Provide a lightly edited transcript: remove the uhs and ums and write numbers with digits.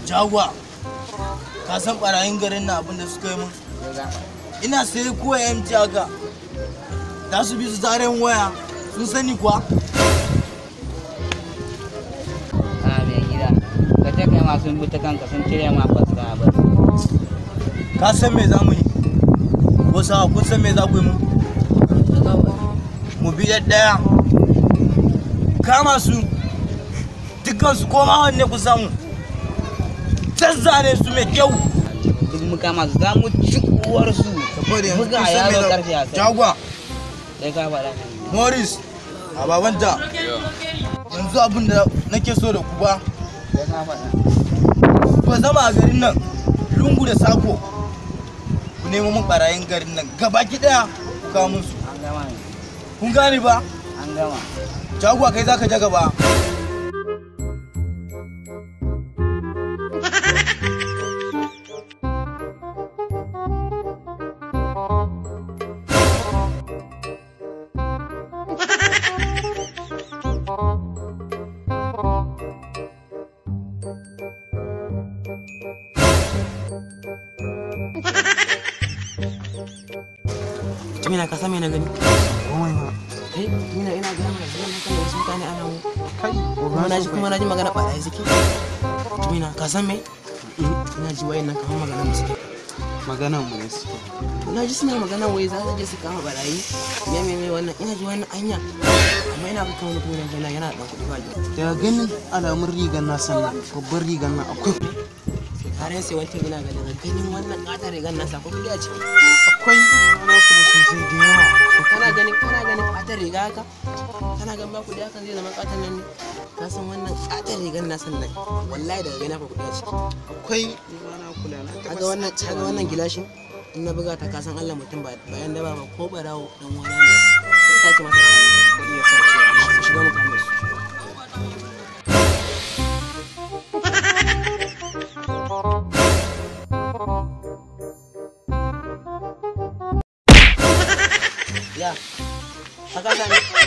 Jagwa, ka san barayin garin na abin da suka yi mun? Ina sai kuwa MT haka. Za su bi su zaren waya, sun sani kuwa? Mai gida, ka ta kai masu bi ta kanka sun cire ma fasta ba. Ka san me za mu yi? Wasu kun san me za ku yi mun? Mu bi ɗaya, kama su, dukkansu koma wanne ku samu. Zazzane su mai kyau. Duk mu kama su za mu ci uwarsu. Buga ya zo karfi a sai. Jagwa. Sai ka faɗa. Morris, a babanta. Yanzu abin da nake so da ku ba. Sai ka faɗa. Ku zama a garin nan, lungu da sako. Ku nemo mun barayin garin nan gabaki ɗaya ku kawo musu. An gama ne. Kun gane ba? An gama. Jagwa kai zaka ja gaba. Tumina ka san me na gani? Komai ba. Tumina ina gani mana zuwa kan wasu mutane ana mu. Kai, kuma na ji magana ɓarayi suke. Tumina ka san me? Ina ji wayan nan kamar magana mu suke. Magana mu ne suke. Na ji suna magana wai za su je su kama ɓarayi. Me wannan ina ji wannan anya. Amma ina ga kawai mutum yana da kuɗi ba ji. Daga ganin alamun rigar na sannan babban rigar nan akwai. Har sai wancan ina ganin ganin wannan ƙatar rigar nasa ko kuɗi a ciki. Akwai na kuma sosai da yawa. Kana ganin ƙatar riga haka? Kana ganin ba kuɗi hakan zai zama ƙatar nan ne? Ka san wannan ƙatar rigar nasan nan wallahi daga gani akwai kuɗi a ciki. Akwai na kula na kaga wannan gilashin in na buga ta kasan Allah mutum ba bayan da ba ko barawo dan wani ne sai sake masa kuɗi ya sace su shiga mu kame su. Ya, haka sani.